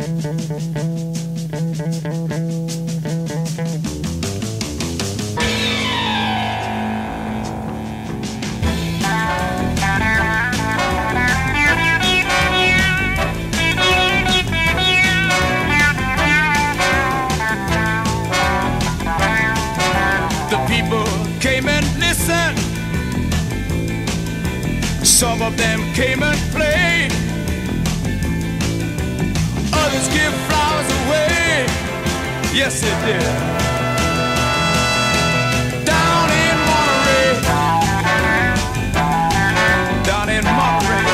Some of them came and played. Others give flowers away. Yes, they did. Down in Monterey. Down in Monterey.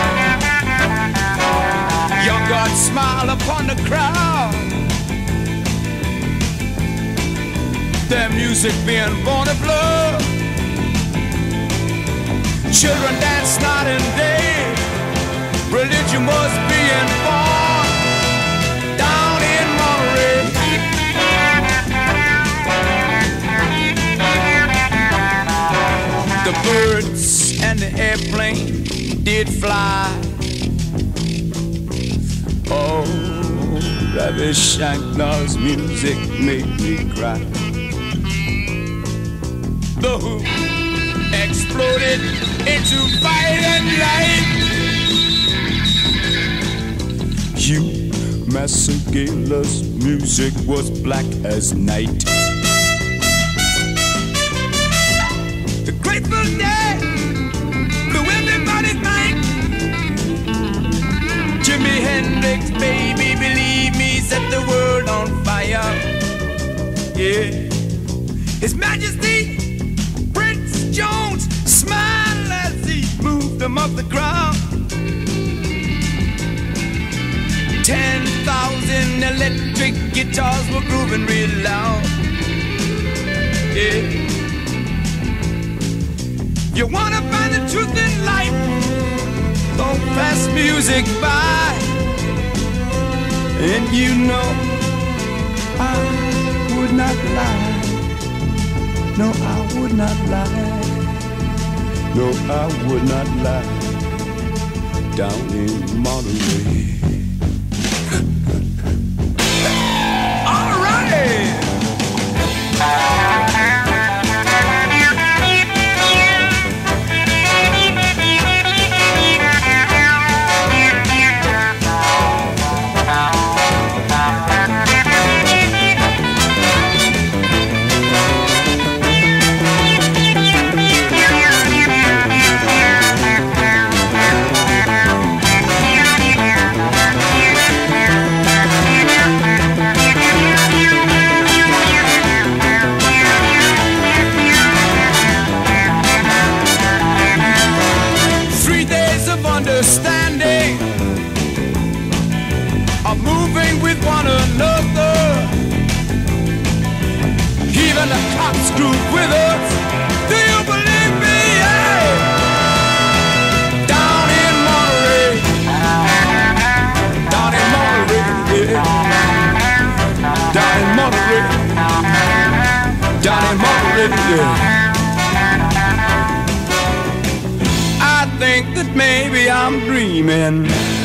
Young God smiled upon the crowd. Their music being born of love. Children dance night and day. Religion was being born down in Monterey. The birds and the airplane did fly. Oh, Ravi Shankar's music made me cry. The Who exploded into fire and light. Hugh Masekela's music was black as night. The Grateful Dead blew everybody's mind. Jimi Hendrix, baby, believe me, set the world on fire. Yeah, His Majesty Jones smiled as he moved them up the ground. 10,000 electric guitars were grooving real loud. Yeah. You wanna find the truth in life? Don't pass music by. And you know I would not lie. No, I would not lie. No, I would not lie. Down in Monterey. All right. Understanding of moving with one another. Even the cops groove with us. Do you believe me? Yeah. Down in Monterey. Down in Monterey. Yeah. Down in Monterey. Down in Monterey. Yeah. I think that maybe I'm dreaming.